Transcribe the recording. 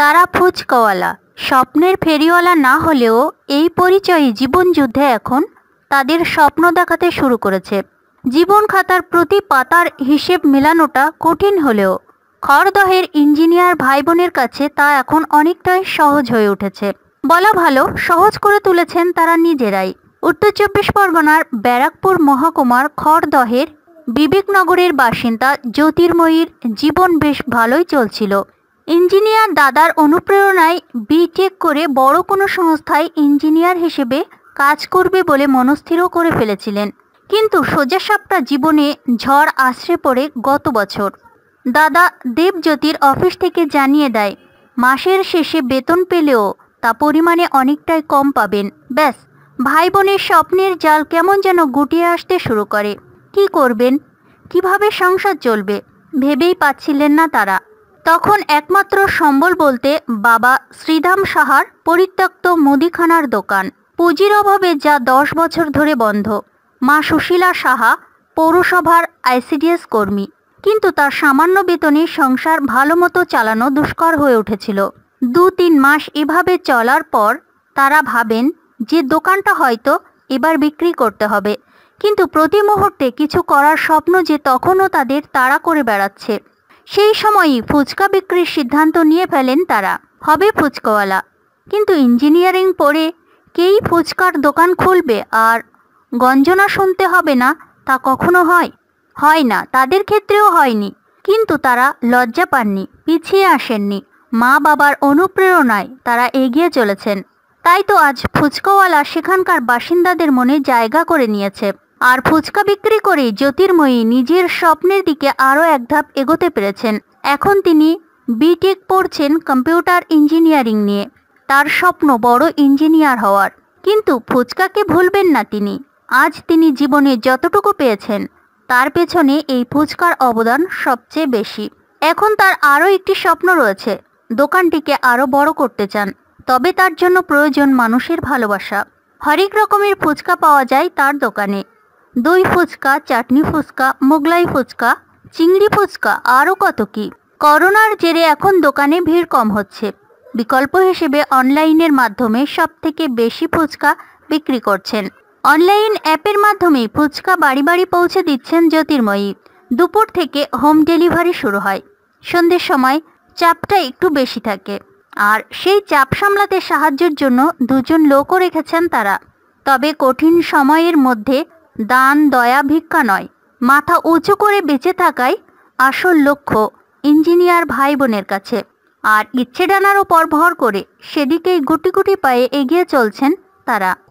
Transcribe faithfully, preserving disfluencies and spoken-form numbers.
তারা ফুচকাওয়ালা, স্বপ্নের ফেরিওয়ালা না হলেও এই পরিচয়ই জীবনযুদ্ধে এখন তাদের স্বপ্ন দেখাতে শুরু করেছে। জীবন খাতার প্রতি পাতার হিসেব মেলানোটা কঠিন হলেও খড়দহের ইঞ্জিনিয়ার ভাই বোনের কাছে তা এখন অনেকটাই সহজ হয়ে উঠেছে। বলা ভালো, সহজ করে তুলেছেন তারা নিজেরাই। উত্তর চব্বিশ পরগনার ব্যারাকপুর মহকুমার খড়দহের বিবেকনগরের বাসিন্দা জ্যোতির্ময়ীর জীবন বেশ ভালোই চলছিল। ইঞ্জিনিয়ার দাদার অনুপ্রেরণায় বিটেক করে বড় কোনো সংস্থায় ইঞ্জিনিয়ার হিসেবে কাজ করবে বলে মনস্থিরও করে ফেলেছিলেন। কিন্তু সোজাসাপটা জীবনে ঝড় আছড়ে পড়ে গত বছর। দাদা দেবজ্যোতির অফিস থেকে জানিয়ে দেয় মাসের শেষে বেতন পেলেও তা পরিমাণে অনেকটাই কম পাবেন। ব্যাস, ভাই বোনের স্বপ্নের জাল কেমন যেন গুটিয়ে আসতে শুরু করে। কি করবেন, কিভাবে সংসার চলবে ভেবেই পাচ্ছিলেন না তারা। তখন একমাত্র সম্বল বলতে বাবা শ্রীধাম সাহার পরিত্যক্ত মুদিখানার দোকান, পুঁজির অভাবে যা দশ বছর ধরে বন্ধ। মা সুশীলা সাহা পৌরসভার আইসিডিএস কর্মী, কিন্তু তার সামান্য বেতনে সংসার ভালো মতো চালানো দুষ্কর হয়ে উঠেছিল। দু তিন মাস এভাবে চলার পর তারা ভাবেন যে দোকানটা হয়তো এবার বিক্রি করতে হবে। কিন্তু প্রতি মুহূর্তে কিছু করার স্বপ্ন যে তখনও তাদের তাড়া করে বেড়াচ্ছে। সেই সময়ই ফুচকা বিক্রির সিদ্ধান্ত নিয়ে ফেলেন তারা, হবে ফুচকাওয়ালা। কিন্তু ইঞ্জিনিয়ারিং পড়ে কেই ফুচকার দোকান খুলবে আর গঞ্জনা শুনতে হবে না, তা কখনো হয়? হয় না, তাদের ক্ষেত্রেও হয়নি। কিন্তু তারা লজ্জা পাননি, পিছিয়ে আসেননি। মা বাবার অনুপ্রেরণায় তারা এগিয়ে চলেছেন। তাই তো আজ ফুচকাওয়ালা সেখানকার বাসিন্দাদের মনে জায়গা করে নিয়েছে। আর ফুচকা বিক্রি করেই জ্যোতির্ময়ী নিজের স্বপ্নের দিকে আরও এক ধাপ এগোতে পেরেছেন। এখন তিনি বিটেক পড়ছেন কম্পিউটার ইঞ্জিনিয়ারিং নিয়ে। তার স্বপ্ন বড় ইঞ্জিনিয়ার হওয়ার। কিন্তু ফুচকাকে ভুলবেন না তিনি। আজ তিনি জীবনে যতটুকু পেয়েছেন তার পেছনে এই ফুচকার অবদান সবচেয়ে বেশি। এখন তার আরও একটি স্বপ্ন রয়েছে, দোকানটিকে আরও বড় করতে চান। তবে তার জন্য প্রয়োজন মানুষের ভালোবাসা। হরেক রকমের ফুচকা পাওয়া যায় তার দোকানে। দই ফুচকা, চাটনি ফুচকা, মোগলাই ফুচকা, চিংড়ি ফুচকা, আরও কত কি। করোনার জেরে এখন দোকানে ভিড় কম হচ্ছে। বিকল্প হিসেবে অনলাইনের মাধ্যমে সব থেকে বেশি ফুচকা বিক্রি করছেন। অনলাইন অ্যাপের মাধ্যমে ফুচকা বাড়ি বাড়ি পৌঁছে দিচ্ছেন জ্যোতির্ময়ী। দুপুর থেকে হোম ডেলিভারি শুরু হয়। সন্ধ্যের সময় চাপটা একটু বেশি থাকে, আর সেই চাপ সামলাতে সাহায্যের জন্য দুজন লোকও রেখেছেন তারা। তবে কঠিন সময়ের মধ্যে দান দয়া ভিক্ষা নয়, মাথা উঁচু করে বেঁচে থাকাই আসল লক্ষ্য ইঞ্জিনিয়ার ভাই বোনের কাছে। আর ইচ্ছে ডানার ওপর ভর করে সেদিকেই গুটি গুটি পায়ে এগিয়ে চলছেন তারা।